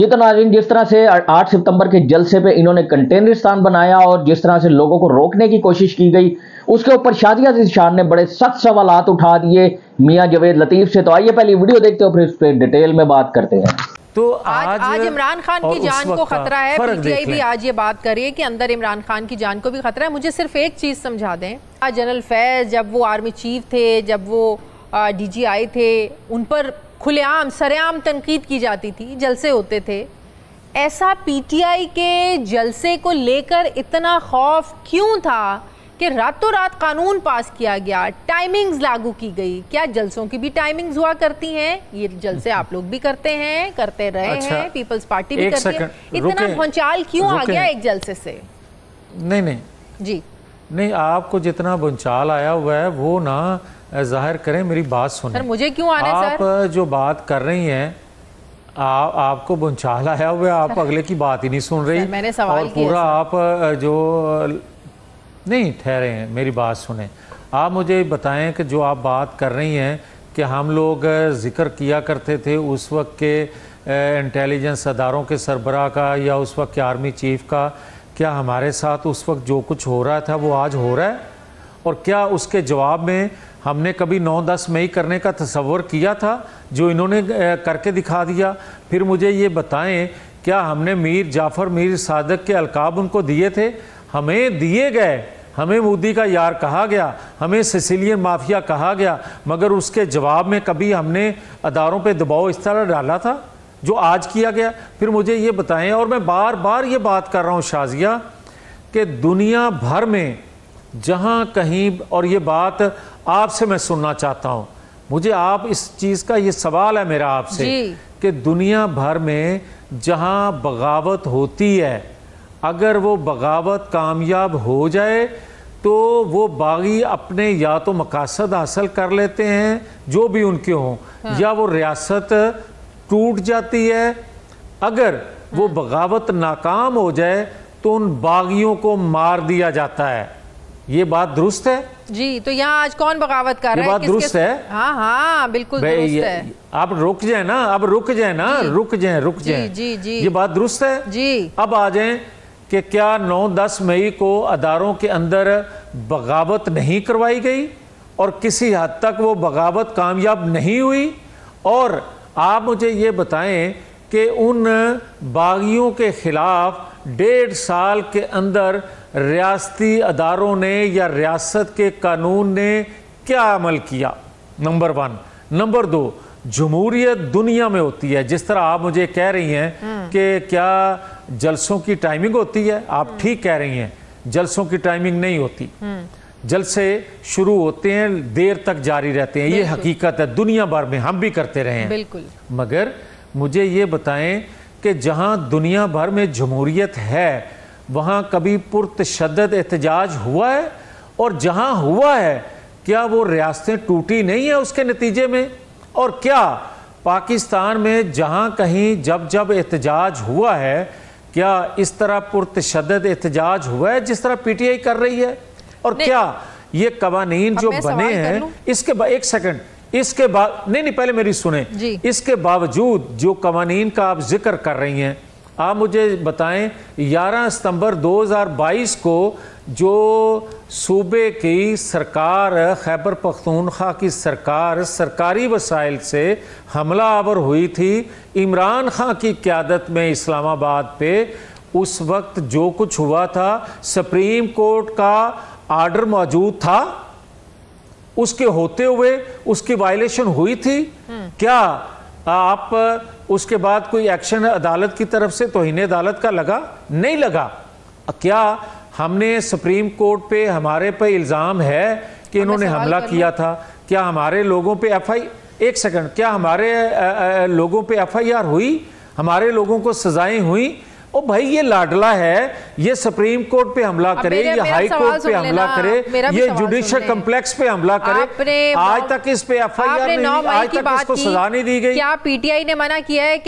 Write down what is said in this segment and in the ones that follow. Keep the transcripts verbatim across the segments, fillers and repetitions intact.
ये तो नाज़रीन जिस तरह से आठ सितंबर के जलसे पे इन्होंने कंटेनरिस्तान बनाया और जिस तरह से लोगों को रोकने की कोशिश की गई, उसके ऊपर शादिया ज़ीशान ने बड़े सख्त सवालात उठा दिए मियां जवेद लतीफ से। तो आइए पहले वीडियो देखते हो फिर इस पर डिटेल में बात करते हैं। तो आज आज, आज इमरान खान की जान को खतरा है। पीटीआई भी आज ये बात कर रही है कि अंदर इमरान खान की जान को भी खतरा है। मुझे सिर्फ एक चीज़ समझा दें, जनरल फैज़ जब वो आर्मी चीफ थे, जब वो डीजीआई थे, उन पर खुलेआम सरेआम तनकीद की जाती थी, जलसे होते थे। ऐसा पीटीआई के जलसे को लेकर इतना खौफ क्यों था कि रातों रात कानून पास किया गया, टाइमिंग्स लागू की गई? क्या जलसों की भी टाइमिंग्स हुआ करती हैं? ये जलसे आप लोग भी करते हैं, करते रहे अच्छा, हैं, पीपल्स पार्टी भी करती है। इतना भूचाल क्यों आ गया एक जलसे से? नहीं नहीं जी नहीं, आपको जितना भूचाल आया हुआ है वो ना जाहिर करें, मेरी बात सुने। सर मुझे क्यों आना आप सर? जो बात कर रही हैं, आ, आपको भूचाल आया हुआ है, आप अगले की बात ही नहीं सुन रही। मैंने सवाल और पूरा आप जो नहीं ठहरे हैं, मेरी बात सुने। आप मुझे बताएं कि जो आप बात कर रही हैं कि हम लोग जिक्र किया करते थे उस वक्त के इंटेलिजेंस अदारों के सरबराह का या उस वक्त के आर्मी चीफ का, क्या हमारे साथ उस वक्त जो कुछ हो रहा था वो आज हो रहा है? और क्या उसके जवाब में हमने कभी नौ दस मई करने का तसव्वुर किया था जो इन्होंने करके दिखा दिया? फिर मुझे ये बताएं, क्या हमने मीर जाफ़र मीर सादक के अलकाब उनको दिए थे? हमें दिए गए, हमें मोदी का यार कहा गया, हमें सिसिलियन माफिया कहा गया, मगर उसके जवाब में कभी हमने अदारों पे दबाव इस तरह डाला था जो आज किया गया? फिर मुझे ये बताएं। और मैं बार बार ये बात कर रहा हूँ शाजिया कि दुनिया भर में जहाँ कहीं, और ये बात आपसे मैं सुनना चाहता हूँ, मुझे आप इस चीज़ का ये सवाल है मेरा आपसे कि दुनिया भर में जहाँ बगावत होती है, अगर वो बगावत कामयाब हो जाए तो वो बागी अपने या तो मकासद हासिल कर लेते हैं जो भी उनके हों, हाँ। या वो रियासत टूट जाती है। अगर हाँ। वो बगावत नाकाम हो जाए तो उन बागियों को मार दिया जाता है। ये बात दुरुस्त है जी? तो यहाँ आज कौन बगावत कर रहा है? ये बात दुरुस्त है? हाँ हाँ बिल्कुल दुरुस्त है। आप रुक जाए ना, अब रुक जाए ना, रुक जाए रुक जाए जी जी ये बात दुरुस्त है जी। अब आ जाए कि क्या नौ दस मई को अदारों के अंदर बगावत नहीं करवाई गई और किसी हद तक वो बगावत कामयाब नहीं हुई? और आप मुझे ये बताएं कि उन बागियों के खिलाफ डेढ़ साल के अंदर रियासती अदारों ने या रियासत के कानून ने क्या अमल किया? Number one. नंबर दो, जमहूरियत दुनिया में होती है, जिस तरह आप मुझे कह रही हैं कि क्या जलसों की टाइमिंग होती है, आप ठीक कह रही हैं, जलसों की टाइमिंग नहीं होती। जलसे शुरू होते हैं, देर तक जारी रहते हैं, ये हकीकत है, दुनिया भर में हम भी करते रहे हैं बिल्कुल। मगर मुझे ये बताएं कि जहां दुनिया भर में जमहूरियत है वहां कभी पुरतशद्दद एहतजाज हुआ है? और जहां हुआ है क्या वो रियासतें टूटी नहीं है उसके नतीजे में? और क्या पाकिस्तान में जहां कहीं जब जब एहतजाज हुआ है, क्या इस तरह पुरतशद्दद एहतजाज हुआ है जिस तरह पीटीआई कर रही है? और क्या ये कवानीन जो बने हैं, इसके बाद एक सेकंड, इसके बाद नहीं नहीं पहले मेरी सुने, इसके बावजूद जो कवानीन का आप जिक्र कर रही हैं, आप मुझे बताएं ग्यारह सितंबर दो हज़ार बाईस को जो सूबे की सरकार, खैबर पख्तूनख्वा की सरकार सरकारी वसाइल से हमला आवर हुई थी इमरान खान की क़यादत में इस्लामाबाद पे, उस वक्त जो कुछ हुआ था सुप्रीम कोर्ट का आर्डर मौजूद था, उसके होते हुए उसकी वायलेशन हुई थी? क्या आप उसके बाद कोई एक्शन अदालत की तरफ से तौहीन अदालत का लगा? नहीं लगा। क्या हमने सुप्रीम कोर्ट पे हमारे पे इल्ज़ाम है कि इन्होंने हमला किया था? क्या हमारे लोगों पे एफ आई एक सेकंड क्या हमारे आ, आ, लोगों पे एफ आई आर हुई? हमारे लोगों को सजाएं हुई? ओ भाई, ये लाडला है, ये सुप्रीम कोर्ट पे हमला करे, ये हाई कोर्ट पे हमला करे, ये जुडिशियल कम्प्लेक्स पे हमला करे, आज तक इस पे एफ आई आर नहीं, आज तक इसको सजा नहीं दी गई। क्या पीटीआई ने मना किया है कि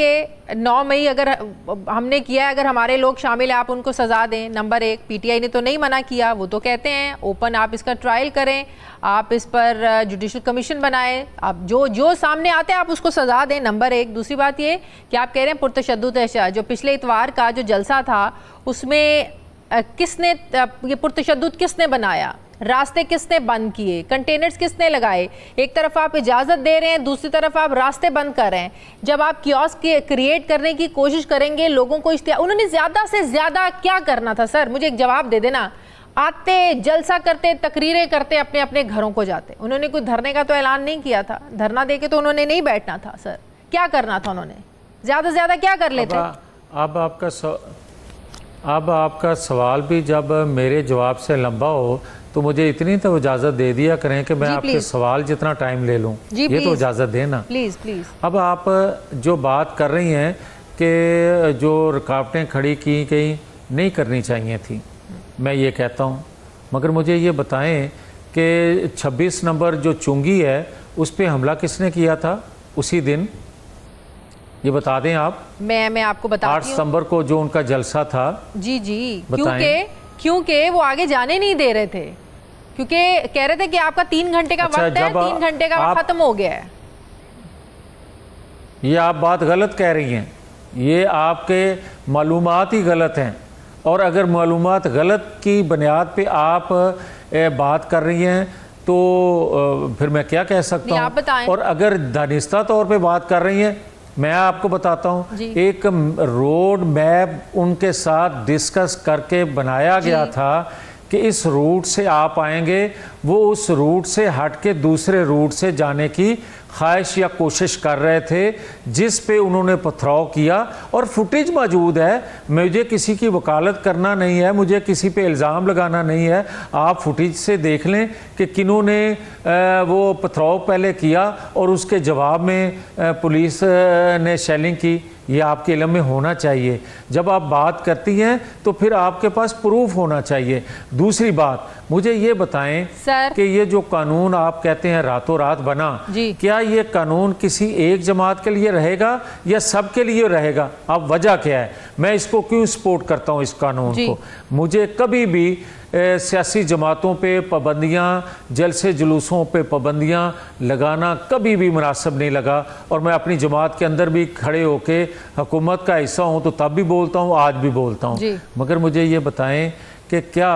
नौ मई अगर हमने किया है, अगर हमारे लोग शामिल हैं, आप उनको सज़ा दें। नंबर एक, पीटीआई ने तो नहीं मना किया, वो तो कहते हैं ओपन आप इसका ट्रायल करें, आप इस पर जुडिशल कमीशन बनाएं, आप जो जो सामने आते हैं आप उसको सज़ा दें। नंबर एक। दूसरी बात ये कि आप कह रहे हैं पुरतशद्दुद है, जो पिछले इतवार का जो जलसा था उसमें किसने ये पुरतशद्दुद किसने बनाया, रास्ते किसने बंद किए, कंटेनर्स किसने लगाए? एक तरफ आप इजाज़त दे रहे हैं, दूसरी तरफ आप रास्ते बंद कर रहे हैं। जब आप कियोस्क क्रिएट करने की कोशिश करेंगे, लोगों को इश्तिहार, उन्होंने ज़्यादा से ज़्यादा क्या करना था सर? मुझे एक जवाब दे देना। आते, जलसा करते, तकरीरें करते, अपने अपने घरों को जाते। उन्होंने कोई धरने का तो ऐलान नहीं किया था, धरना दे के तो उन्होंने नहीं बैठना था सर। क्या करना था उन्होंने? ज़्यादा से ज़्यादा क्या कर लेते? अब आपका अब आपका सवाल भी जब मेरे जवाब से लंबा हो तो मुझे इतनी तो इजाज़त दे दिया करें कि मैं आपके सवाल जितना टाइम ले लूं, ये तो इजाज़त देना प्लीज़ प्लीज़। अब आप जो बात कर रही हैं कि जो रुकावटें खड़ी की गई नहीं करनी चाहिए थी, मैं ये कहता हूं, मगर मुझे ये बताएं कि छब्बीस नंबर जो चुंगी है उस पर हमला किसने किया था उसी दिन? ये बता दें आप। मैं मैं आपको बताती हूं। आठ सितंबर को जो उनका जलसा था। जी जी, क्योंकि क्योंकि वो आगे जाने नहीं दे रहे थे, क्योंकि कह रहे थे कि आपका तीन घंटे का अच्छा, वक्त है, तीन घंटे का वक्त खत्म हो गया है। ये आप बात गलत कह रही हैं, ये आपके मालूमात ही गलत हैं, और अगर मालूमात गलत की बुनियाद पे आप बात कर रही हैं तो फिर मैं क्या कह सकता हूँ? आप बताएं। और अगर दानिस्ता तौर पे बात कर रही हैं, मैं आपको बताता हूँ, एक रोड मैप उनके साथ डिस्कस करके बनाया गया था कि इस रूट से आप आएंगे, वो उस रूट से हट के दूसरे रूट से जाने की ख्वाहिश या कोशिश कर रहे थे, जिस पे उन्होंने पथराव किया और फुटेज मौजूद है। मुझे किसी की वकालत करना नहीं है, मुझे किसी पे इल्ज़ाम लगाना नहीं है, आप फुटेज से देख लें कि किन्हों ने वो पथराव पहले किया और उसके जवाब में पुलिस ने शेलिंग की। ये आपके इल्म में होना चाहिए। जब आप बात करती हैं तो फिर आपके पास प्रूफ होना चाहिए। दूसरी बात, मुझे ये बताएं कि ये जो कानून आप कहते हैं रातों रात बना, क्या ये कानून किसी एक जमात के लिए रहेगा या सब के लिए रहेगा? अब वजह क्या है, मैं इसको क्यों सपोर्ट करता हूँ इस कानून को? मुझे कभी भी ए, सियासी जमातों पे पाबंदियाँ, जलसे जुलूसों पे पाबंदियाँ लगाना कभी भी मुनासिब नहीं लगा, और मैं अपनी जमात के अंदर भी खड़े होके हुकूमत का हिस्सा हूँ तो तब भी बोलता हूँ, आज भी बोलता हूँ। मगर मुझे ये बताएं कि क्या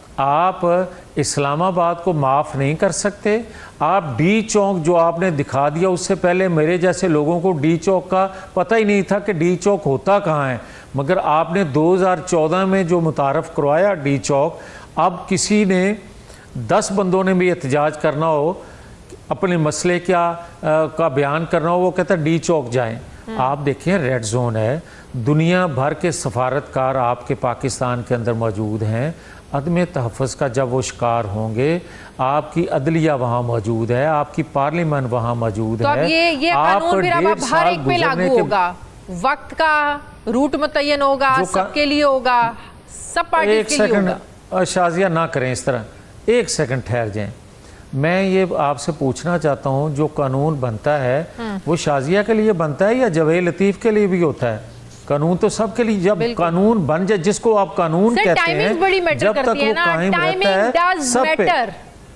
आप इस्लामाबाद को माफ़ नहीं कर सकते? आप डी चौक जो आपने दिखा दिया, उससे पहले मेरे जैसे लोगों को डी चौक का पता ही नहीं था कि डी चौक होता कहाँ है, मगर आपने दो हज़ार चौदह में जो मुतारफ़ करवाया डी चौक, अब किसी ने दस बंदों ने भी एहतजाज करना हो, अपने मसले क्या आ, का बयान करना हो, वो कहता है डी चौक जाएं। आप देखें रेड जोन है, दुनिया भर के सफारतकार आपके पाकिस्तान के अंदर मौजूद हैं। अदम तहफ़्फ़ुज़ का जब वो शिकार होंगे, आपकी अदलिया वहाँ मौजूद है, आपकी पार्लियामेंट वहाँ मौजूद तो है। अब ये ये कानून फिर अब हर एक पे लागू होगा, वक्त का रूट मुतय्यन होगा, सबके लिए होगा, सब पार्टी के लिए होगा। शाजिया ना करें इस तरह, एक सेकंड ठहर जाएं। मैं ये आपसे पूछना चाहता हूँ, जो कानून बनता है वो शाजिया के लिए बनता है या जवेद लतीफ़ के लिए भी होता है? कानून तो सबके लिए, जब कानून बन जाए, जिसको आप कानून कहते हैं, जब तक वो कायम रहता है सब पे।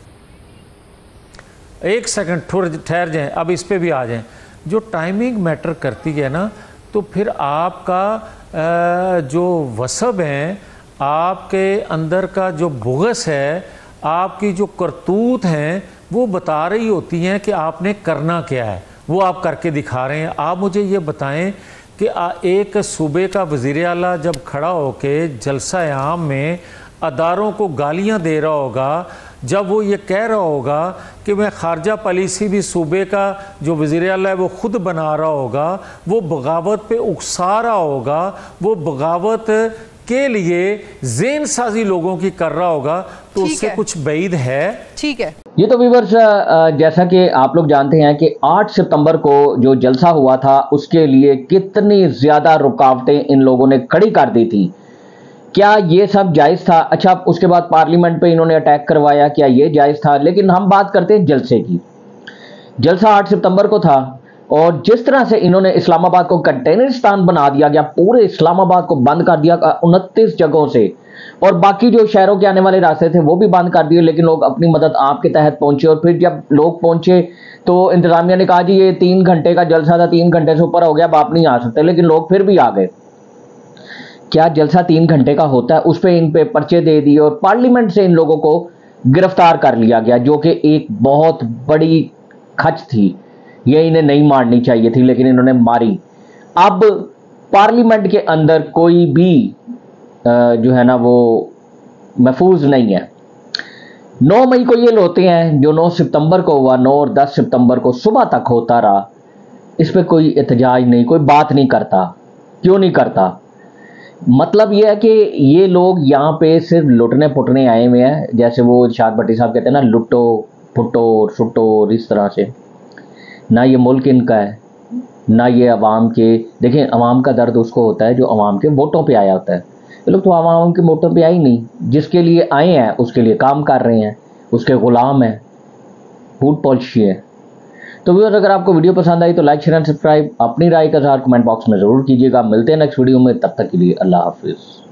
एक सेकंड थोड़ा ठहर जाएं, अब इस पे भी आ जाएं। जो टाइमिंग मैटर करती है ना, तो फिर आपका जो वसब है, आपके अंदर का जो बुग़्स है, आपकी जो करतूत हैं, वो बता रही होती हैं कि आपने करना क्या है, वो आप करके दिखा रहे हैं। आप मुझे ये बताएं कि एक सूबे का वज़ीर आला जब खड़ा होके जलसा आम में अदारों को गालियां दे रहा होगा, जब वो ये कह रहा होगा कि मैं खारजा पॉलिसी भी सूबे का जो वज़ीर आला है वो ख़ुद बना रहा होगा, वो बगावत पे उकसा रहा होगा, वो बगावत के लिए ज़ेन साजी लोगों की कर रहा होगा, तो उससे कुछ बैद है। ठीक है। ये तो व्यूअर्स, जैसा कि आप लोग जानते हैं कि आठ सितंबर को जो जलसा हुआ था उसके लिए कितनी ज़्यादा रुकावटें इन लोगों ने खड़ी कर दी थी। क्या ये सब जायज़ था? अच्छा, उसके बाद पार्लियामेंट पे इन्होंने अटैक करवाया, क्या ये जायज़ था? लेकिन हम बात करते हैं जलसे की। जलसा आठ सितंबर को था और जिस तरह से इन्होंने इस्लामाबाद को कंटेनरिस्तान बना दिया गया, पूरे इस्लामाबाद को बंद कर दिया उनतीस जगहों से, और बाकी जो शहरों के आने वाले रास्ते थे वो भी बंद कर दिए, लेकिन लोग अपनी मदद आपके तहत पहुंचे। और फिर जब लोग पहुंचे तो इंतजामिया ने कहा जी ये तीन घंटे का जलसा था, तीन घंटे से ऊपर हो गया, अब आप नहीं आ सकते, लेकिन लोग फिर भी आ गए। क्या जलसा तीन घंटे का होता है? उस पर इन पे पर्चे दे दिए और पार्लियामेंट से इन लोगों को गिरफ्तार कर लिया गया, जो कि एक बहुत बड़ी खच थी। ये इन्हें नहीं मारनी चाहिए थी, लेकिन इन्होंने मारी। अब पार्लियामेंट के अंदर कोई भी जो है ना वो महफूज नहीं है। नौ मई को ये लोते हैं जो नौ सितंबर को हुआ, नौ और दस सितंबर को सुबह तक होता रहा। इस पे कोई एहतजाज नहीं, कोई बात नहीं करता। क्यों नहीं करता? मतलब ये है कि ये लोग यहाँ पे सिर्फ लुटने पुटने आए हुए हैं, जैसे वो इरशाद भट्टी साहब कहते हैं ना, लुटो फुटो सुटो, इस तरह से। ना ये मुल्क इनका है, ना ये अवाम के। देखें, अवाम का दर्द उसको होता है जो अवाम के वोटों पे आया होता है। ये लोग तो अवाम के वोटों पे आए ही नहीं, जिसके लिए आए हैं उसके लिए काम कर रहे हैं, उसके गुलाम हैं, फूड पॉलिसी है। तो व्यूअर्स, अगर आपको वीडियो पसंद आई तो लाइक शेयर एंड सब्सक्राइब। अपनी राय का इज़हार कमेंट बॉक्स में ज़रूर कीजिएगा। मिलते हैं नेक्स्ट वीडियो में, तब तक के लिए अल्लाह हाफिज़।